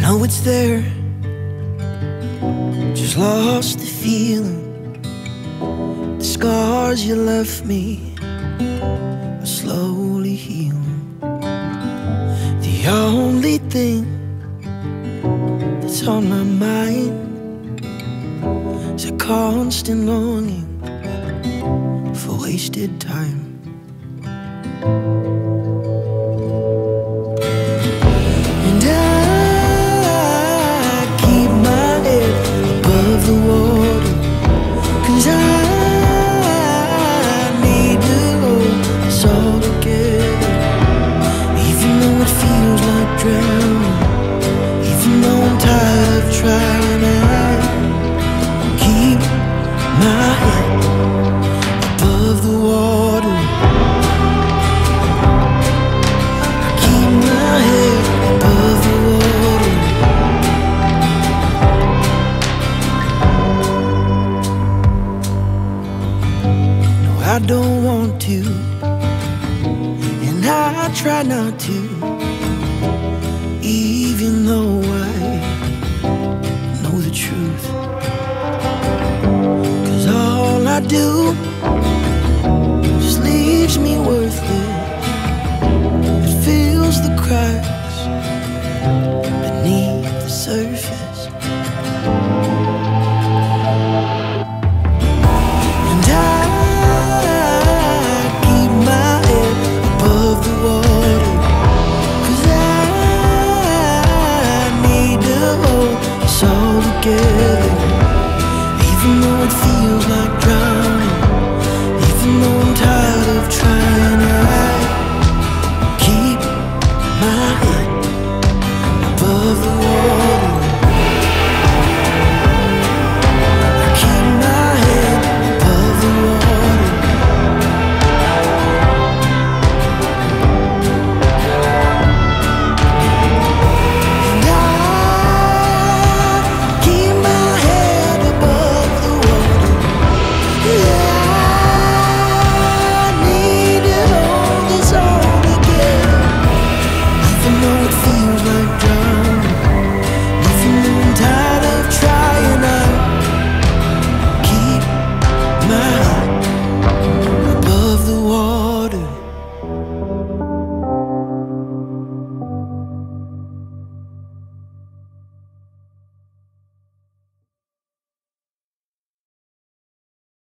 know it's there, just lost the feeling. The scars you left me are slowly healing. The only thing that's on my mind is a constant longing for wasted time. And I keep my head above the water, 'cause I need to hold us all together. Even though it feels like drowning, even though I'm tired of trying, I keep my head above the water. I keep my head above the water. No, I don't want to, and I try not to, even though I know the truth. 'Cause all I do just leaves me worthless. It fills the cracks beneath the surface. And I keep my head above the water, 'cause I need to hold us all together. Even though it feels like drowning, even though I'm tired of trying, I keep my head